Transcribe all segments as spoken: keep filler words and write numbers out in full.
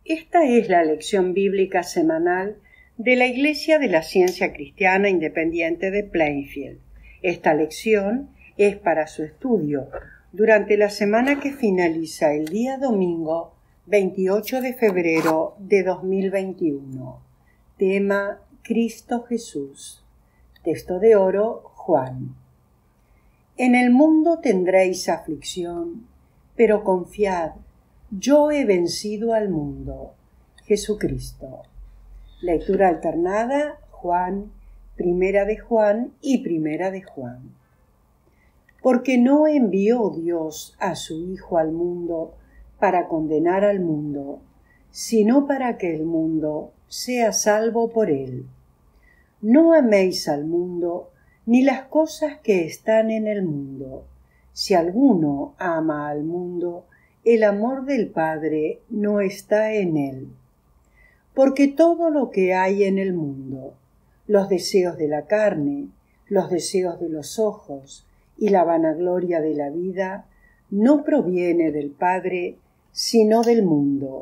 Esta es la lección bíblica semanal de la Iglesia de la Ciencia Cristiana Independiente de Plainfield. Esta lección es para su estudio durante la semana que finaliza el día domingo veintiocho de febrero de dos mil veintiuno. Tema: Cristo Jesús. Texto de oro: Juan. En el mundo tendréis aflicción, pero confiad, yo he vencido al mundo. Jesucristo. Lectura alternada: Juan, Primera de Juan y Primera de Juan. Porque no envió Dios a su Hijo al mundo para condenar al mundo, sino para que el mundo sea salvo por él. No améis al mundo ni las cosas que están en el mundo. Si alguno ama al mundo, el amor del Padre no está en él. Porque todo lo que hay en el mundo, los deseos de la carne, los deseos de los ojos y la vanagloria de la vida, no proviene del Padre, sino del mundo.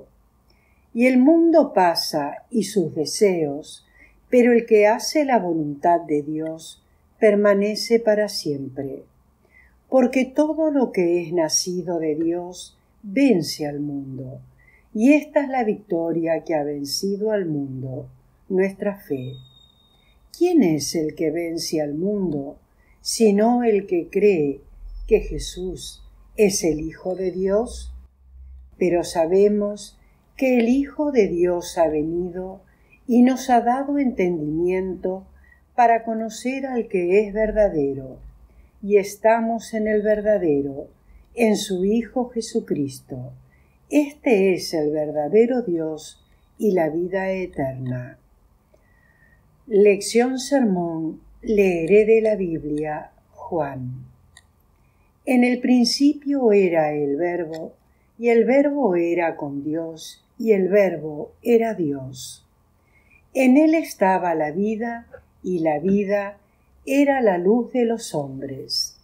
Y el mundo pasa y sus deseos, pero el que hace la voluntad de Dios permanece para siempre. Porque todo lo que es nacido de Dios vence al mundo, y esta es la victoria que ha vencido al mundo, nuestra fe. ¿Quién es el que vence al mundo, sino el que cree que Jesús es el Hijo de Dios? Pero sabemos que el Hijo de Dios ha venido y nos ha dado entendimiento para conocer al que es verdadero, y estamos en el verdadero, en su Hijo Jesucristo. Este es el verdadero Dios y la vida eterna. Lección sermón. Leeré de la Biblia. Juan. En el principio era el Verbo, y el Verbo era con Dios, y el Verbo era Dios. En él estaba la vida, y la vida era la luz de los hombres.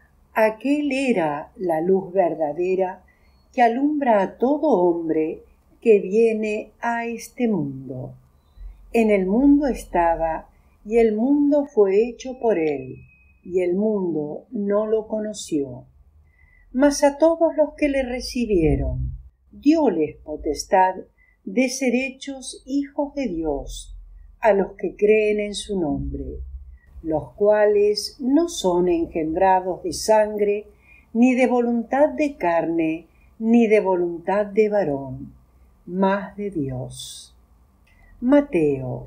Aquel era la luz verdadera que alumbra a todo hombre que viene a este mundo. En el mundo estaba, y el mundo fue hecho por él, y el mundo no lo conoció. Mas a todos los que le recibieron, dióles potestad de ser hechos hijos de Dios, a los que creen en su nombre, los cuales no son engendrados de sangre, ni de voluntad de carne, ni de voluntad de varón, mas de Dios. Mateo.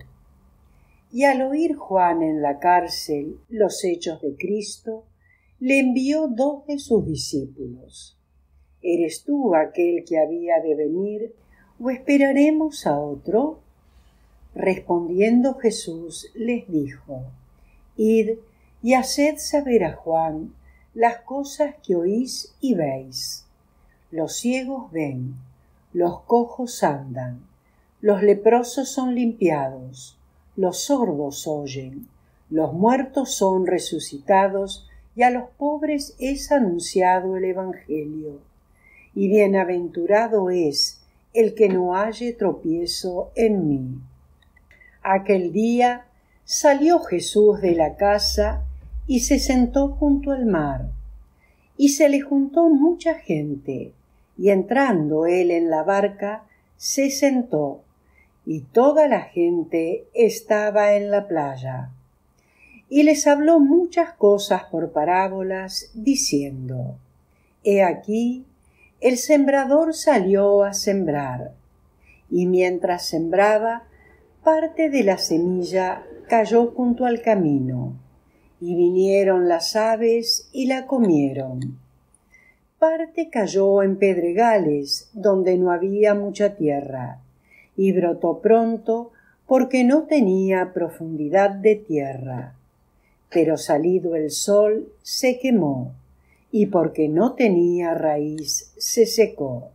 Y al oír Juan en la cárcel los hechos de Cristo, le envió dos de sus discípulos. ¿Eres tú aquel que había de venir, o esperaremos a otro? Respondiendo Jesús les dijo: Id y haced saber a Juan las cosas que oís y veis. Los ciegos ven, los cojos andan, los leprosos son limpiados, los sordos oyen, los muertos son resucitados, y a los pobres es anunciado el Evangelio. Y bienaventurado es el que no halle tropiezo en mí. Aquel día salió Jesús de la casa y se sentó junto al mar. Y se le juntó mucha gente, y entrando él en la barca, se sentó, y toda la gente estaba en la playa. Y les habló muchas cosas por parábolas, diciendo: He aquí, el sembrador salió a sembrar, y mientras sembraba, parte de la semilla cayó junto al camino, y vinieron las aves y la comieron. Parte cayó en pedregales, donde no había mucha tierra, y brotó pronto, porque no tenía profundidad de tierra. Pero salido el sol, se quemó, y porque no tenía raíz, se secó.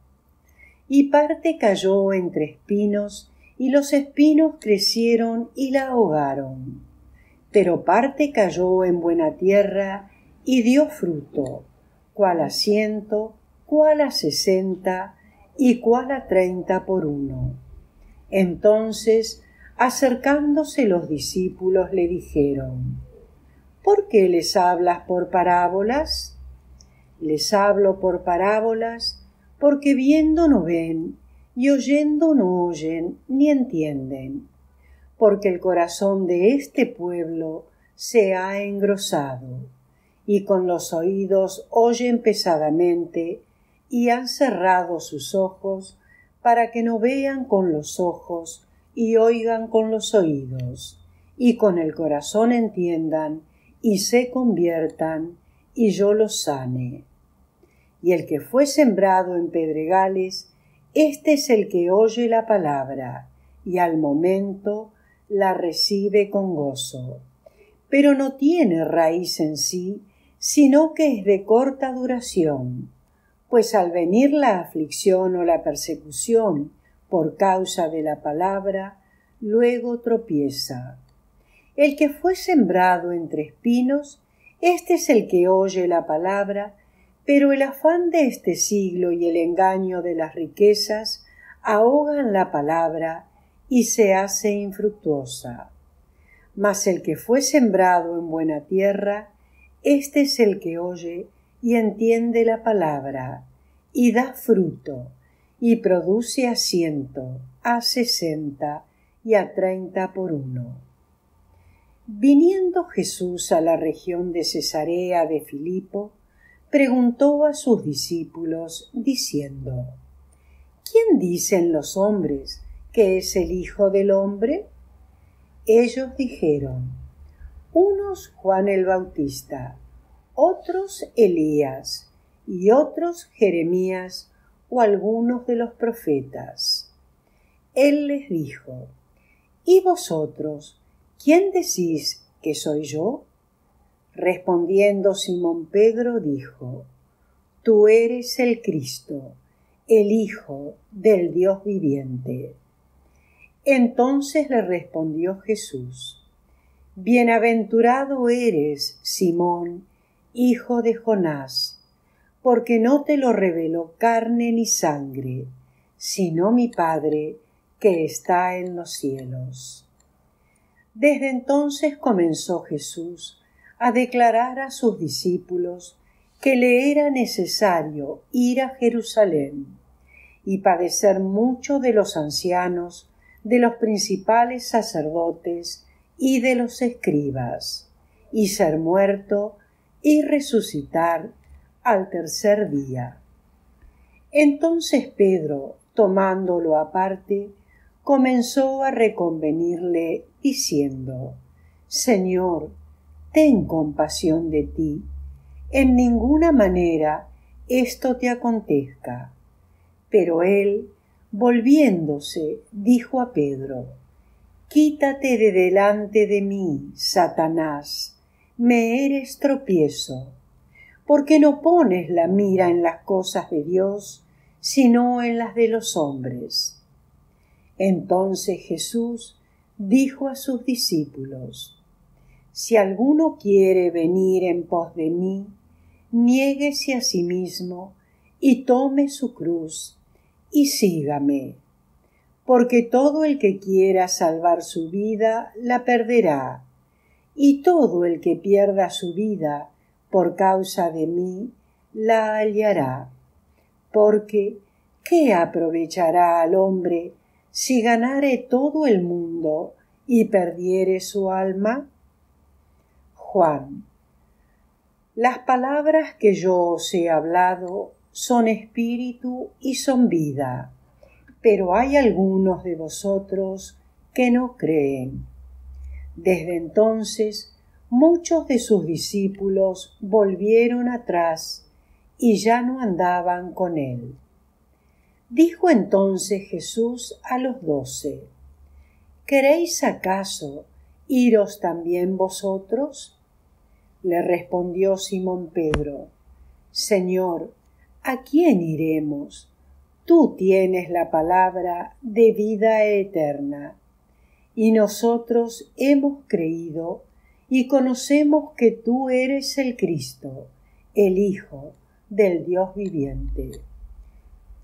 Y parte cayó entre espinos, y los espinos crecieron y la ahogaron. Pero parte cayó en buena tierra, y dio fruto, cuál a ciento, cuál a sesenta, igual a treinta por uno. Entonces, acercándose los discípulos, le dijeron: ¿Por qué les hablas por parábolas? Les hablo por parábolas porque viendo no ven, y oyendo no oyen ni entienden, porque el corazón de este pueblo se ha engrosado, y con los oídos oyen pesadamente, y han cerrado sus ojos, para que no vean con los ojos, y oigan con los oídos, y con el corazón entiendan, y se conviertan, y yo los sane. Y el que fue sembrado en pedregales, este es el que oye la palabra, y al momento la recibe con gozo, pero no tiene raíz en sí, sino que es de corta duración, pues al venir la aflicción o la persecución por causa de la palabra, luego tropieza. El que fue sembrado entre espinos, este es el que oye la palabra, pero el afán de este siglo y el engaño de las riquezas ahogan la palabra y se hace infructuosa. Mas el que fue sembrado en buena tierra, este es el que oye y entiende la palabra, y da fruto, y produce a ciento, a sesenta y a treinta por uno. Viniendo Jesús a la región de Cesarea de Filipo, preguntó a sus discípulos, diciendo: ¿Quién dicen los hombres que es el Hijo del Hombre? Ellos dijeron: unos Juan el Bautista, otros Elías, y otros Jeremías o algunos de los profetas. Él les dijo: ¿Y vosotros, quién decís que soy yo? Respondiendo Simón Pedro dijo: Tú eres el Cristo, el Hijo del Dios viviente. Entonces le respondió Jesús: Bienaventurado eres, Simón, hijo de Jonás, porque no te lo reveló carne ni sangre, sino mi Padre que está en los cielos. Desde entonces comenzó Jesús a declarar a sus discípulos que le era necesario ir a Jerusalén y padecer mucho de los ancianos, de los principales sacerdotes y de los escribas, y ser muerto y resucitar al tercer día. Entonces Pedro, tomándolo aparte, comenzó a reconvenirle, diciendo: Señor, ten compasión de ti, en ninguna manera esto te acontezca. Pero él, volviéndose, dijo a Pedro: Quítate de delante de mí, Satanás, me eres tropiezo, porque no pones la mira en las cosas de Dios, sino en las de los hombres. Entonces Jesús dijo a sus discípulos: Si alguno quiere venir en pos de mí, niéguese a sí mismo y tome su cruz y sígame. Porque todo el que quiera salvar su vida la perderá, y todo el que pierda su vida por causa de mí la hallará. Porque ¿qué aprovechará al hombre si ganare todo el mundo y perdiere su alma? Juan: Las palabras que yo os he hablado son espíritu y son vida, pero hay algunos de vosotros que no creen. Desde entonces muchos de sus discípulos volvieron atrás y ya no andaban con él. Dijo entonces Jesús a los doce: ¿Queréis acaso iros también vosotros? Le respondió Simón Pedro: Señor, ¿a quién iremos? Tú tienes la palabra de vida eterna, y nosotros hemos creído y conocemos que tú eres el Cristo, el Hijo del Dios viviente.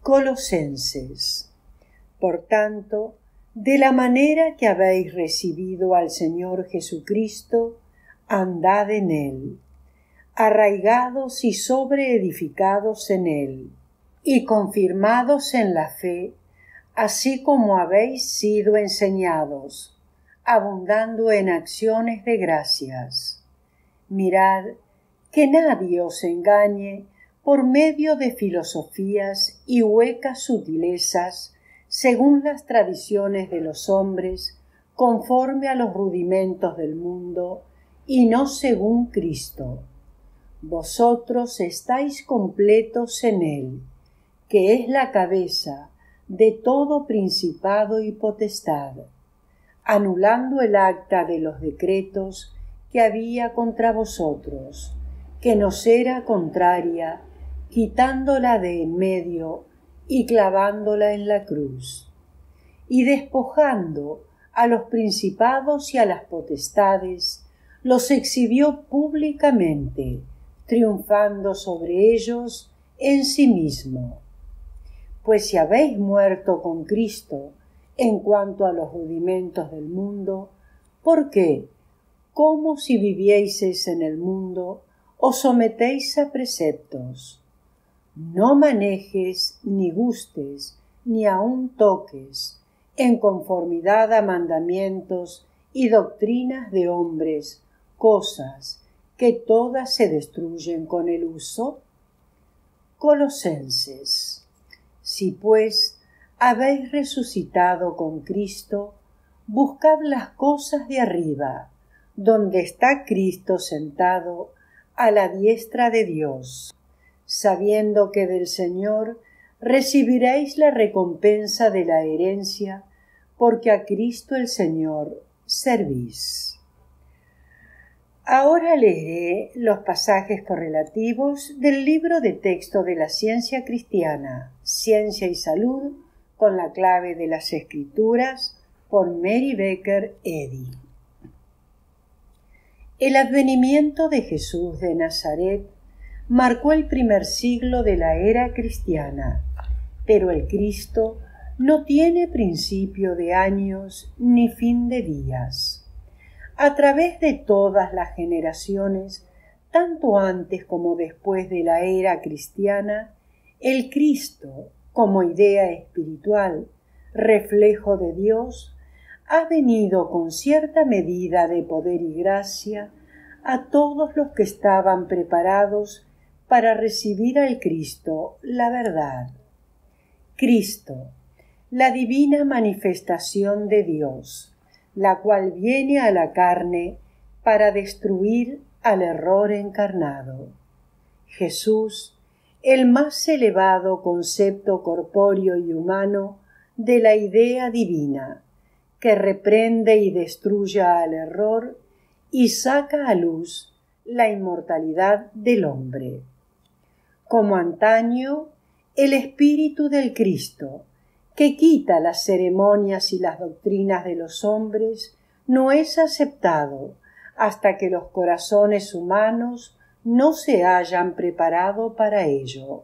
Colosenses. Por tanto, de la manera que habéis recibido al Señor Jesucristo, andad en él, arraigados y sobreedificados en él, y confirmados en la fe, así como habéis sido enseñados, abundando en acciones de gracias. Mirad que nadie os engañe por medio de filosofías y huecas sutilezas, según las tradiciones de los hombres, conforme a los rudimentos del mundo, y no según Cristo. Vosotros estáis completos en él, que es la cabeza de todo principado y potestad, anulando el acta de los decretos que había contra vosotros, que nos era contraria, quitándola de en medio y clavándola en la cruz, y despojando a los principados y a las potestades, los exhibió públicamente, triunfando sobre ellos en sí mismo. Pues si habéis muerto con Cristo en cuanto a los rudimentos del mundo, ¿por qué, como si vivieseis en el mundo, os sometéis a preceptos? No manejes, ni gustes, ni aun toques, en conformidad a mandamientos y doctrinas de hombres, cosas que todas se destruyen con el uso. Colosenses. Si pues habéis resucitado con Cristo, buscad las cosas de arriba, donde está Cristo sentado a la diestra de Dios, sabiendo que del Señor recibiréis la recompensa de la herencia, porque a Cristo el Señor servís. Ahora leeré los pasajes correlativos del libro de texto de la ciencia cristiana, Ciencia y Salud, con la clave de las Escrituras, por Mary Baker Eddy. El advenimiento de Jesús de Nazaret marcó el primer siglo de la era cristiana, pero el Cristo no tiene principio de años ni fin de días. A través de todas las generaciones, tanto antes como después de la era cristiana, el Cristo, como idea espiritual, reflejo de Dios, ha venido con cierta medida de poder y gracia a todos los que estaban preparados para recibir al Cristo, la verdad. Cristo, la divina manifestación de Dios, la cual viene a la carne para destruir al error encarnado. Jesús, el más elevado concepto corpóreo y humano de la idea divina, que reprende y destruye al error y saca a luz la inmortalidad del hombre. Como antaño, el Espíritu del Cristo, que quita las ceremonias y las doctrinas de los hombres, no es aceptado hasta que los corazones humanos no se hayan preparado para ello.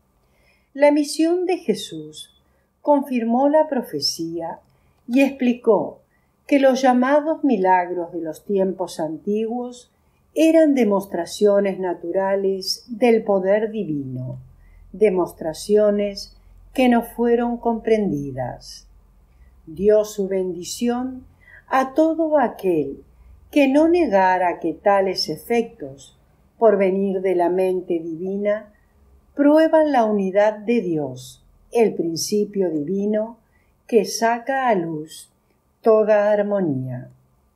La misión de Jesús confirmó la profecía y explicó que los llamados milagros de los tiempos antiguos eran demostraciones naturales del poder divino, demostraciones que no fueron comprendidas. Dio su bendición a todo aquel que no negara que tales efectos, por venir de la mente divina, prueban la unidad de Dios, el principio divino que saca a luz toda armonía.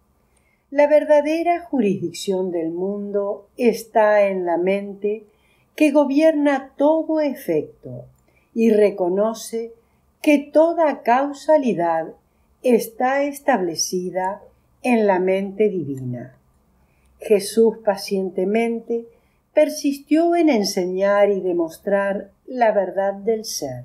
La verdadera jurisdicción del mundo está en la mente que gobierna todo efecto y reconoce que toda causalidad está establecida en la mente divina. Jesús pacientemente persistió en enseñar y demostrar la verdad del ser.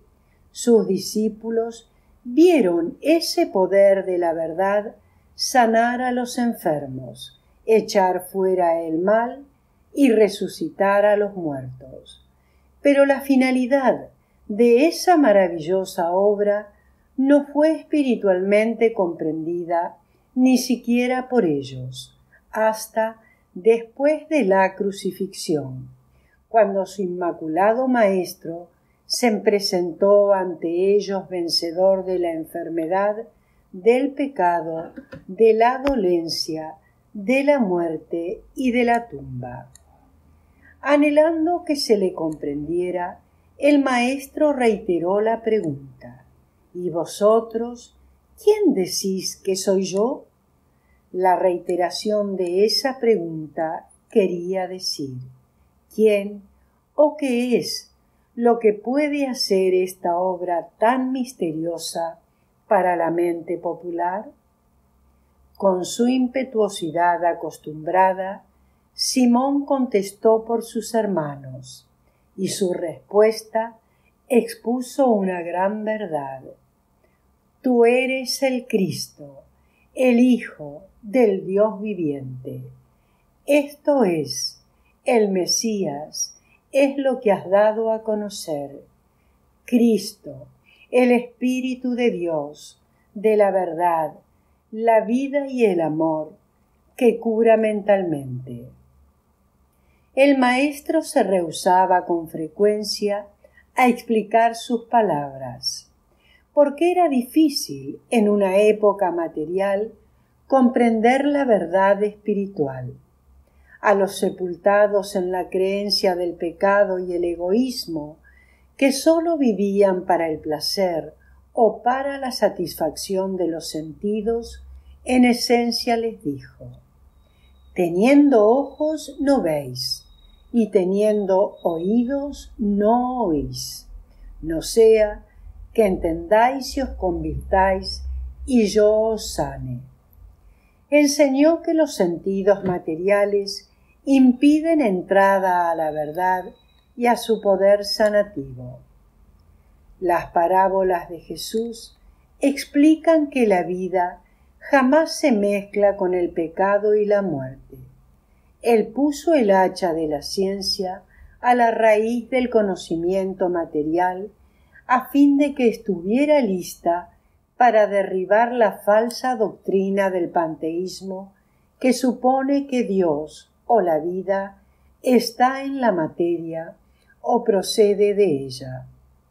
Sus discípulos vieron ese poder de la verdad sanar a los enfermos, echar fuera el mal y resucitar a los muertos. Pero la finalidad de esa maravillosa obra no fue espiritualmente comprendida ni siquiera por ellos, hasta después de la crucifixión, cuando su inmaculado Maestro se presentó ante ellos vencedor de la enfermedad, del pecado, de la dolencia, de la muerte y de la tumba. Anhelando que se le comprendiera, el Maestro reiteró la pregunta: ¿y vosotros, quién decís que soy yo? La reiteración de esa pregunta quería decir: ¿quién o qué es lo que puede hacer esta obra tan misteriosa para la mente popular? Con su impetuosidad acostumbrada, Simón contestó por sus hermanos, y su respuesta expuso una gran verdad. Tú eres el Cristo, el Hijo del Dios viviente. Esto es, el Mesías, es lo que has dado a conocer. Cristo, el Espíritu de Dios, de la verdad, la vida y el amor, que cura mentalmente. El Maestro se rehusaba con frecuencia a explicar sus palabras, porque era difícil, en una época material, comprender la verdad espiritual. A los sepultados en la creencia del pecado y el egoísmo, que sólo vivían para el placer o para la satisfacción de los sentidos, en esencia les dijo: teniendo ojos no veis, y teniendo oídos no oís, no sea que entendáis y os convirtáis, y yo os sane. Enseñó que los sentidos materiales impiden entrada a la verdad y a su poder sanativo. Las parábolas de Jesús explican que la vida jamás se mezcla con el pecado y la muerte. Él puso el hacha de la ciencia a la raíz del conocimiento material a fin de que estuviera lista para derribar la falsa doctrina del panteísmo que supone que Dios o la vida está en la materia o procede de ella.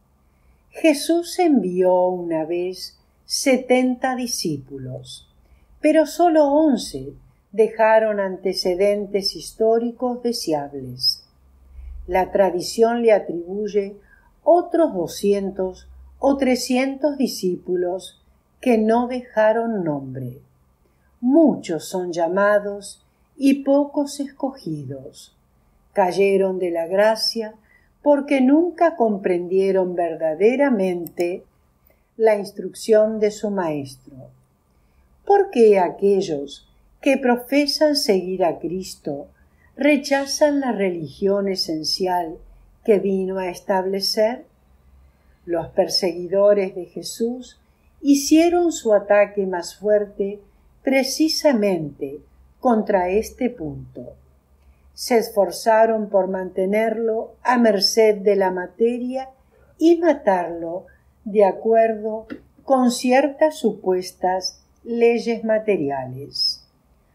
Jesús envió una vez setenta discípulos, pero sólo once dejaron antecedentes históricos deseables. La tradición le atribuye otros doscientos o trescientos discípulos que no dejaron nombre. Muchos son llamados y pocos escogidos. Cayeron de la gracia porque nunca comprendieron verdaderamente la instrucción de su Maestro. ¿Por qué aquellos que profesan seguir a Cristo rechazan la religión esencial que vino a establecer? Los perseguidores de Jesús hicieron su ataque más fuerte precisamente contra este punto. Se esforzaron por mantenerlo a merced de la materia y matarlo de acuerdo con ciertas supuestas leyes materiales.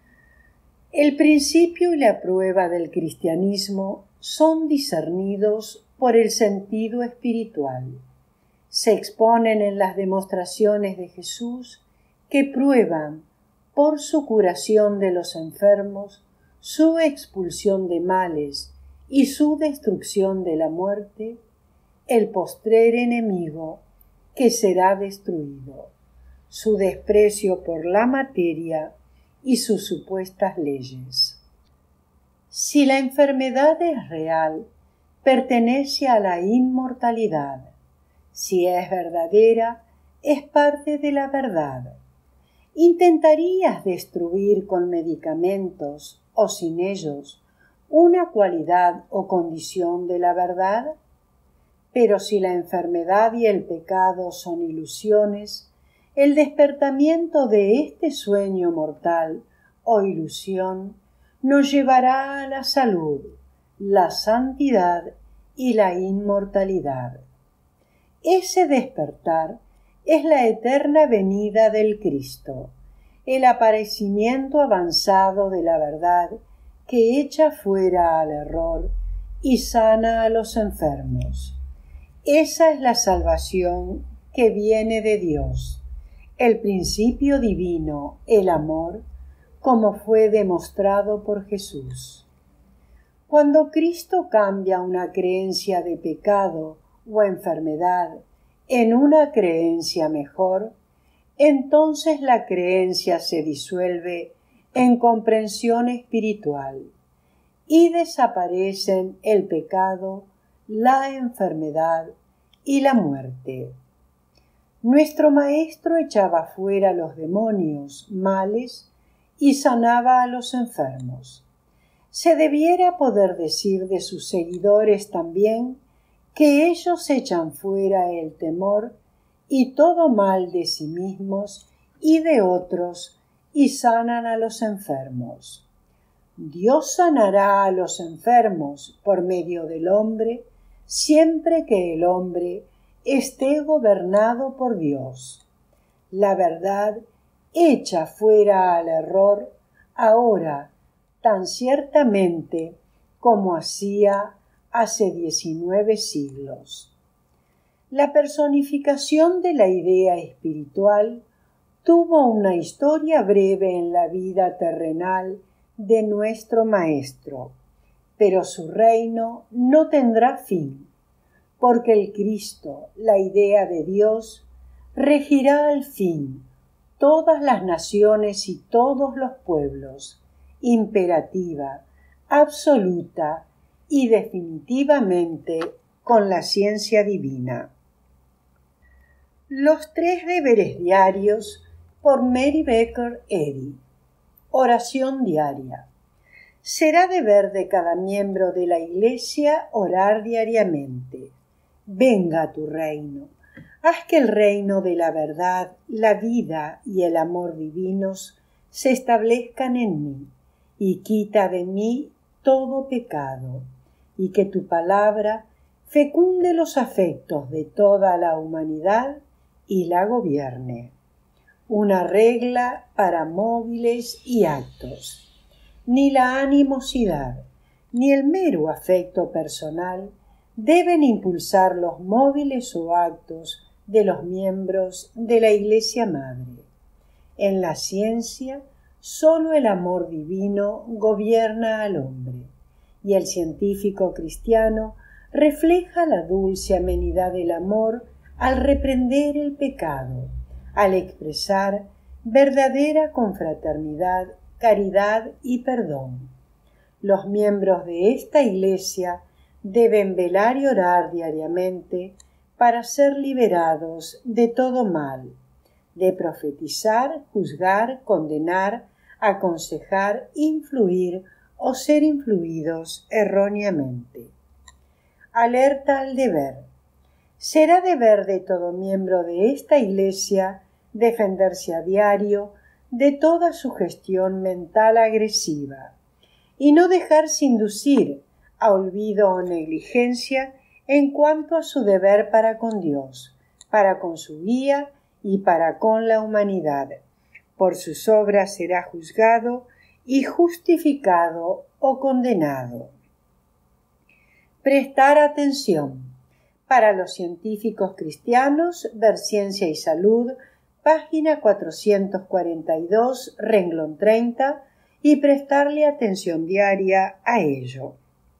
El principio y la prueba del cristianismo son discernidos por el sentido espiritual. Se exponen en las demostraciones de Jesús que prueban, por su curación de los enfermos, su expulsión de males y su destrucción de la muerte, el postrer enemigo que será destruido, su desprecio por la materia y sus supuestas leyes. Si la enfermedad es real, pertenece a la inmortalidad. Si es verdadera, es parte de la verdad. ¿Intentarías destruir con medicamentos o sin ellos una cualidad o condición de la verdad? Pero si la enfermedad y el pecado son ilusiones, el despertamiento de este sueño mortal o ilusión nos llevará a la salud, la santidad y la inmortalidad. Ese despertar es la eterna venida del Cristo, el aparecimiento avanzado de la verdad que echa fuera al error y sana a los enfermos. Esa es la salvación que viene de Dios, el principio divino, el amor, como fue demostrado por Jesús. Cuando Cristo cambia una creencia de pecado o enfermedad en una creencia mejor, entonces la creencia se disuelve en comprensión espiritual y desaparecen el pecado, la enfermedad y la muerte. Nuestro Maestro echaba fuera los demonios, males, y sanaba a los enfermos. Se debiera poder decir de sus seguidores también que ellos echan fuera el temor y todo mal de sí mismos y de otros y sanan a los enfermos. Dios sanará a los enfermos por medio del hombre siempre que el hombre esté gobernado por Dios. La verdad echa fuera al error ahora tan ciertamente como hacía hace diecinueve siglos. La personificación de la idea espiritual tuvo una historia breve en la vida terrenal de nuestro Maestro, pero su reino no tendrá fin, porque el Cristo, la idea de Dios, regirá al fin todas las naciones y todos los pueblos, imperativa, absoluta y definitivamente con la ciencia divina. Los tres deberes diarios por Mary Baker Eddy. Oración diaria. Será deber de cada miembro de la Iglesia orar diariamente. Venga tu reino. Haz que el reino de la verdad, la vida y el amor divinos se establezcan en mí, y quita de mí todo pecado, y que tu palabra fecunde los afectos de toda la humanidad y la gobierne. Una regla para móviles y actos. Ni la animosidad, ni el mero afecto personal deben impulsar los móviles o actos de los miembros de la Iglesia Madre. En la ciencia, sólo el amor divino gobierna al hombre, y el científico cristiano refleja la dulce amenidad del amor al reprender el pecado, al expresar verdadera confraternidad, caridad y perdón. Los miembros de esta Iglesia deben velar y orar diariamente para ser liberados de todo mal, de profetizar, juzgar, condenar, aconsejar, influir o ser influidos erróneamente. Alerta al deber. Será deber de todo miembro de esta Iglesia defenderse a diario de toda sugestión mental agresiva y no dejarse inducir a olvido o negligencia en cuanto a su deber para con Dios, para con su guía y para con la humanidad. Por sus obras será juzgado y justificado o condenado. Prestar atención. Para los científicos cristianos, ver Ciencia y Salud, página cuatrocientos cuarenta y dos, renglón treinta, y prestarle atención diaria a ello.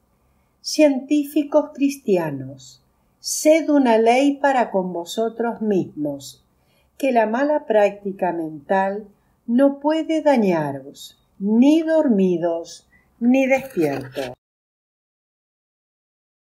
Científicos cristianos, sed una ley para con vosotros mismos, que la mala práctica mental no puede dañaros, ni dormidos, ni despiertos.